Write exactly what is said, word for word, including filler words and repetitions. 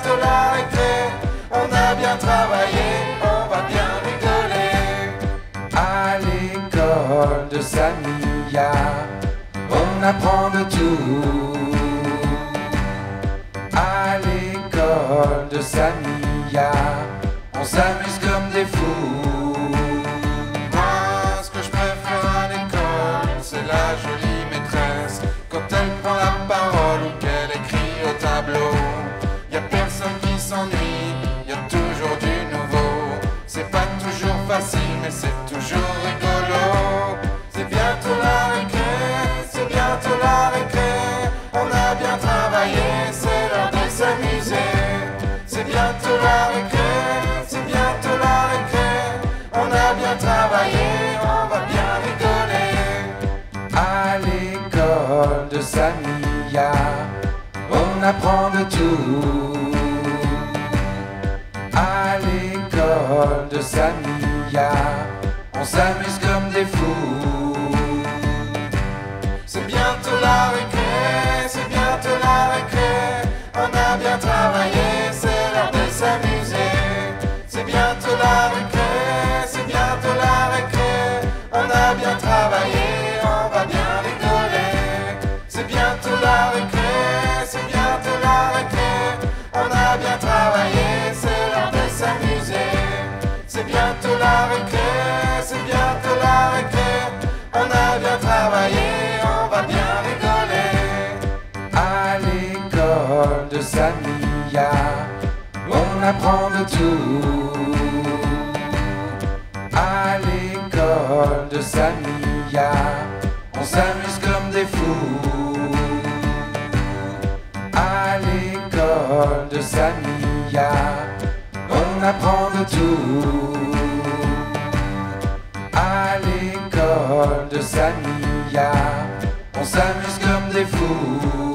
bientôt la récré. On a bien travaillé, on va bien rigoler. À l'école de Samia, on apprend de tout. À l'école de Samia, on s'amuse comme des fous. Moi, ce que je préfère à l'école, c'est la jolie maîtresse. Quand elle prend la parole ou qu'elle écrit au tableau, y a personne qui s'ennuie, y a toujours du nouveau. C'est pas toujours facile, mais c'est toujours rigolo. C'est bientôt la récré, c'est bientôt la récré. On a bien travaillé, c'est l'heure de s'amuser. C'est bientôt la récré, c'est bientôt la récré. On a bien travaillé, on va bien rigoler. À l'école de Samia, on apprend de tout. À l'école de Samia, on s'amuse comme des fous. C'est bientôt la récré, c'est bientôt la récré. On a bien travaillé, c'est l'heure de s'amuser. C'est bientôt la récré, c'est bientôt la récré. On a bien travaillé, on va bien rigoler. C'est bientôt la récré, c'est bientôt la récré. On a bien travaillé, c'est l'heure de s'amuser. C'est bientôt la récré, c'est bientôt la récré. On a bien travaillé, on va bien rigoler. À l'école de Samia, on apprend de tout. À l'école de Samia, on s'amuse comme des fous. À l'école de Samia, on apprend de tout. À l'école de Samia, on s'amuse comme des fous.